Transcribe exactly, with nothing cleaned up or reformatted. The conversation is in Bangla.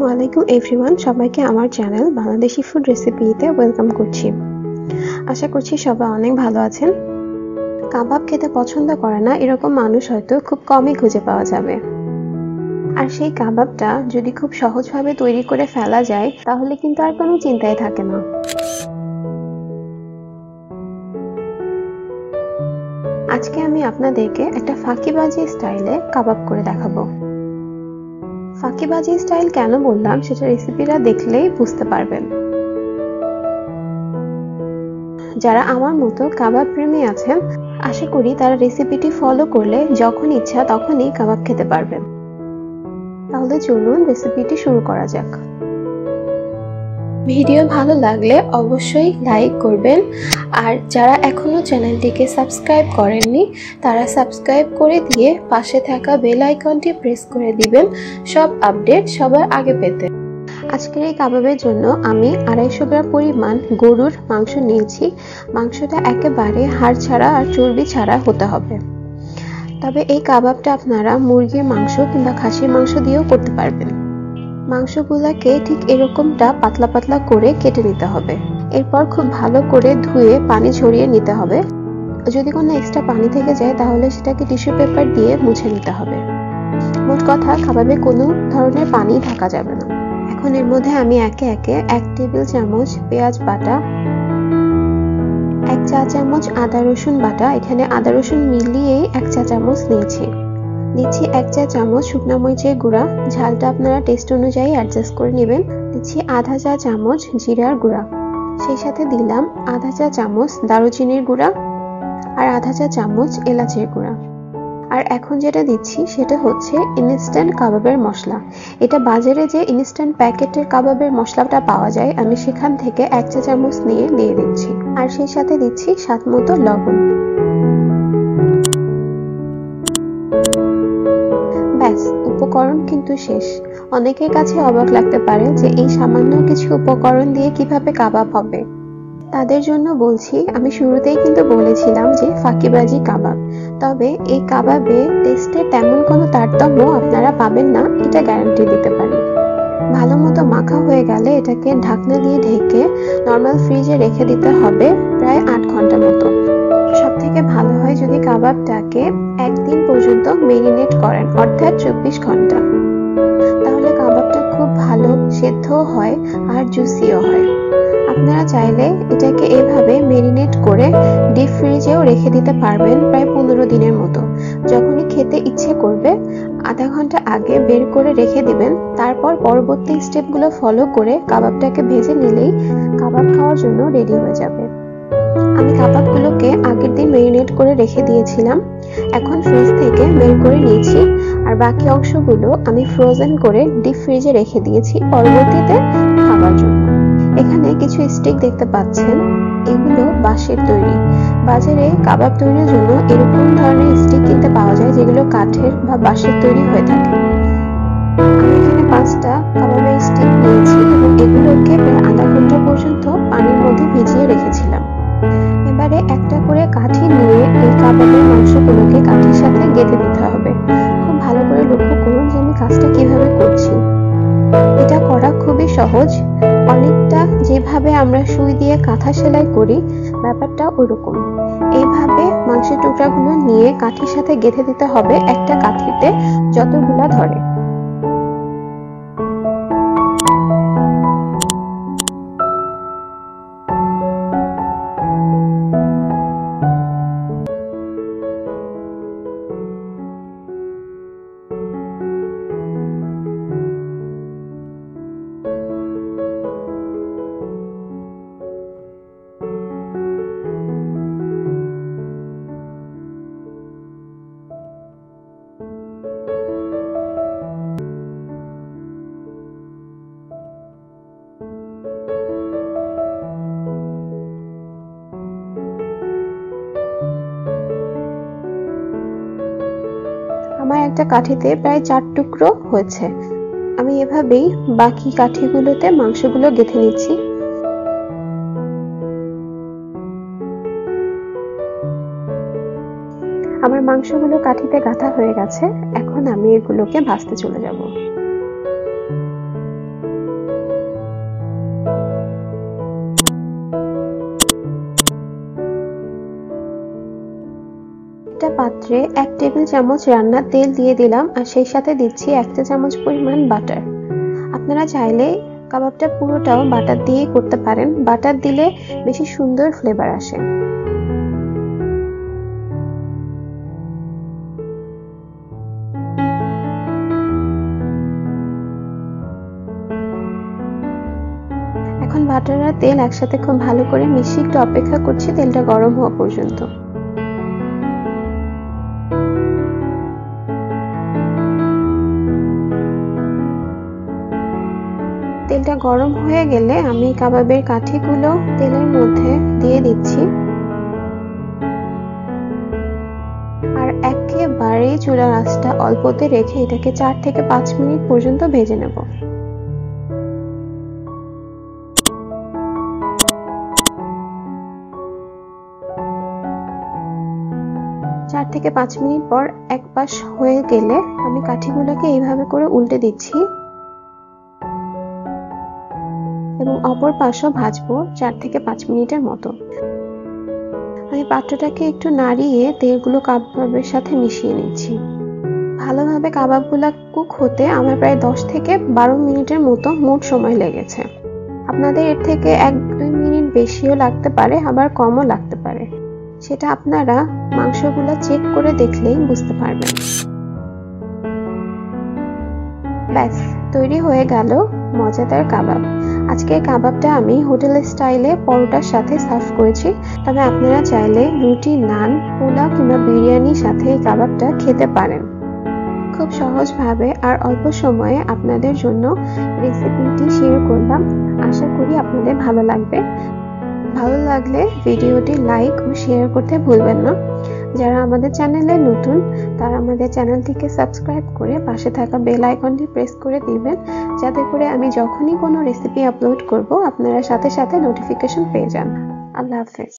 আলাইকুম এভরিওয়ান, সবাইকে আমার চ্যানেল বাংলাদেশি ফুড রেসিপিতে ওয়েলকাম করছি। আশা করছি সবাই অনেক ভালো আছেন। কাবাব খেতে পছন্দ করে না এরকম মানুষ হয়তো খুব কমই খুঁজে পাওয়া যাবে। আর সেই কাবাবটা যদি খুব সহজভাবে তৈরি করে ফেলা যায় তাহলে কিন্তু আর কোনো চিন্তাই থাকে না। আজকে আমি আপনাদেরকে একটা ফাঁকিবাজি স্টাইলে কাবাব করে দেখাবো। ফাঁকিবাজি স্টাইল কেন বললাম সেটা রেসিপিটা দেখলেই বুঝতে পারবেন। যারা আমার মতো কাবাব প্রেমী আছেন আশা করি তারা রেসিপিটি ফলো করলে যখন ইচ্ছা তখনই কাবাব খেতে পারবেন। তাহলে চলুন রেসিপিটি শুরু করা যাক। ভিডিও ভালো লাগলে অবশ্যই লাইক করবেন, আর যারা এখনো চ্যানেলটিকে সাবস্ক্রাইব করেননি তারা সাবস্ক্রাইব করে দিয়ে পাশে থাকা বেল আইকনটি প্রেস করে দিবেন সব আপডেট সবার আগে পেতে। আজকের এই কাবাবের জন্য আমি আড়াইশো গ্রাম পরিমাণ গরুর মাংস নিয়েছি। মাংসটা একেবারে হাড় ছাড়া আর চর্বি ছাড়া হতে হবে। তবে এই কাবাবটা আপনারা মুরগির মাংস কিংবা খাসির মাংস দিয়েও করতে পারবেন। মাংসগুলোকে ঠিক এরকমটা পাতলা পাতলা করে কেটে নিতে হবে। এরপর খুব ভালো করে ধুয়ে পানি ঝরিয়ে নিতে হবে। যদি কোনো এক্সট্রা পানি থেকে যায় তাহলে সেটাকে টিস্যু পেপার দিয়ে মুছে নিতে হবে। মোট কথা, কাবাবে কোনো ধরনের পানি থাকা যাবে না। এখন এর মধ্যে আমি একে একে এক টেবিল চামচ পেঁয়াজ বাটা, এক চা চামচ আদা রসুন বাটা, এখানে আদা রসুন মিলিয়েই এক চা চামচ নিয়েছি। দিচ্ছি এক চা চামচ শুকনো মরিচের গুঁড়া, ঝালটা আপনারা টেস্ট অনুযায়ী অ্যাডজাস্ট করে নেবেন। দিচ্ছি আধা চা চামচ জিরার গুঁড়া, সেই সাথে দিলাম আধা চা চামচ দারুচিনির গুঁড়া আর আধা চা চামচ এলাচের গুঁড়া। আর এখন যেটা দিচ্ছি সেটা হচ্ছে ইনস্ট্যান্ট কাবাবের মশলা। এটা বাজারে যে ইনস্ট্যান্ট প্যাকেটের কাবাবের মশলাটা পাওয়া যায় আমি সেখান থেকে এক চা চামচ নিয়ে দিয়ে দিচ্ছি। আর সেই সাথে দিচ্ছি স্বাদ মতো লবণ। ব্যাস, উপকরণ কিন্তু শেষ। অনেকের কাছে অবাক লাগতে পারে যে এই সামান্য কিছু উপকরণ দিয়ে কিভাবে কাবাব হবে। তাদের জন্য বলছি, আমি শুরুতেই কিন্তু বলেছিলাম যে ফাঁকিবাজি কাবাব। তবে এই কাবাবে টেস্টে তেমন কোনো তারতম্য আপনারা পাবেন না, এটা গ্যারান্টি দিতে পারি। ভালো মতো মাখা হয়ে গেলে এটাকে ঢাকনা দিয়ে ঢেকে নর্মাল ফ্রিজে রেখে দিতে হবে প্রায় আট ঘন্টা মতো। সব থেকে ভালো হয় যদি কাবাবটাকে একদিন পর্যন্ত মেরিনেট করেন, অর্থাৎ চব্বিশ ঘন্টা। তাহলে কাবাবটা খুব ভালো সেদ্ধও হয় আর জুসিও হয়। আপনারা চাইলে এটাকে এভাবে মেরিনেট করে ডিপ ফ্রিজেও রেখে দিতে পারবেন প্রায় পনেরো দিনের মতো। যখনই খেতে ইচ্ছে করবে আধা ঘন্টা আগে বের করে রেখে দিবেন। তারপর পরবর্তী স্টেপগুলো ফলো করে কাবাবটাকে ভেজে নিলেই কাবাব খাওয়ার জন্য রেডি হয়ে যাবে। আমি কাবাবগুলোকে আগের দিন মেরিনেট করে রেখে দিয়েছিলাম, এখন ফ্রিজ থেকে বের করে নিয়েছি। আর বাকি অংশগুলো আমি ফ্রোজেন করে ডিপ ফ্রিজে রেখে দিয়েছি পরবর্তীতে খাবার জন্য। এখানে কিছু স্টিক দেখতে পাচ্ছেন, এগুলো বাঁশের তৈরি। বাজারে কাবাব তৈরির জন্য এরকম ধরনের স্টিক কিনতে পাওয়া যায় যেগুলো কাঠের বা বাঁশের তৈরি হয়ে থাকে। আমি এখানে পাঁচটা কাবাবের স্টিক নিয়েছি এবং এগুলোকে প্রায় আধা ঘন্টা পর্যন্ত পানির মধ্যে ভিজিয়ে রেখেছিলাম। এবারে একটা করে কাঠি নিয়ে এই কাবাবের মাংসগুলোকে কাঠির সাথে গেঁথে দিতে হবে। খুব ভালো করে লক্ষ্য করুন যে আমি কাজটা কিভাবে করছি। এটা করা খুবই সহজ, অনেকটা যেভাবে আমরা সুই দিয়ে কাঁথা সেলাই করি ব্যাপারটা ওরকম। এইভাবে মাংসের টুকরাগুলো নিয়ে কাঠির সাথে গেঁথে দিতে হবে একটা কাঠিতে যতগুলা ধরে। আমার একটা কাঠিতে প্রায় চার টুকরো হয়েছে। আমি এভাবেই বাকি কাঠিগুলোতে মাংসগুলো গেঁথে নিচ্ছি। আমার মাংসগুলো কাঠিতে গাঁথা হয়ে গেছে, এখন আমি এগুলোকে ভাজতে চলে যাব। পাত্রে এক টেবিল চামচ রান্নার তেল দিয়ে দিলাম আর সেই সাথে দিচ্ছি এক চা চামচ পরিমাণ বাটার। আপনারা চাইলে কাবাবটা পুরোটাও বাটার দিয়েই করতে পারেন, বাটার দিলে বেশি সুন্দর ফ্লেভার আসে। এখন বাটার আর তেল একসাথে খুব ভালো করে মিশিয়ে একটু অপেক্ষা করছি তেলটা গরম হওয়া পর্যন্ত। তেলটা গরম হয়ে গেলে আমি কাবাবের কাঠিগুলো তেলের মধ্যে দিয়ে দিচ্ছি আর একেবারে চুলার আঁচটা অল্পতে রেখে এটাকে চার থেকে পাঁচ মিনিট পর্যন্ত ভেজে নেব। চার থেকে পাঁচ মিনিট পর এক পাশ হয়ে গেলে আমি কাঠিগুলোকে এইভাবে করে উল্টে দিচ্ছি এবং অপর পাশও ভাজবো চার থেকে পাঁচ মিনিটের মতো। আমি পাত্রটাকে একটু নাড়িয়ে তেলগুলো কাবাবের সাথে মিশিয়ে নিচ্ছি। ভালোভাবে কাবাবগুলো কুক হতে আমার প্রায় দশ থেকে বারো মিনিটের মতো মোট সময় লেগেছে। আপনাদের এর থেকে এক দুই মিনিট বেশিও লাগতে পারে, আবার কমও লাগতে পারে, সেটা আপনারা মাংসগুলো চেক করে দেখলেই বুঝতে পারবেন। ব্যাস তৈরি হয়ে গেল মজাদার কাবাব। আজকের কাবাবটা আমি হোটেল স্টাইলে পরোটার সাথে সার্ভ করেছি, তবে আপনারা চাইলে রুটি, নান, পোলাও কিংবা বিরিয়ানির সাথে এই কাবাবটা খেতে পারেন। খুব সহজভাবে আর অল্প সময়ে আপনাদের জন্য রেসিপিটি শেয়ার করলাম। আশা করি আপনাদের ভালো লাগবে। ভালো লাগলে ভিডিওটি লাইক ও শেয়ার করতে ভুলবেন না। যারা আমাদের চ্যানেলে নতুন তারা আমাদের চ্যানেলটিকে সাবস্ক্রাইব করে পাশে থাকা বেল আইকনটি প্রেস করে দিবেন, যাতে করে আমি যখনই কোনো রেসিপি আপলোড করব আপনারা সাথে সাথে নোটিফিকেশন পেয়ে যান। আল্লাহ হাফেজ।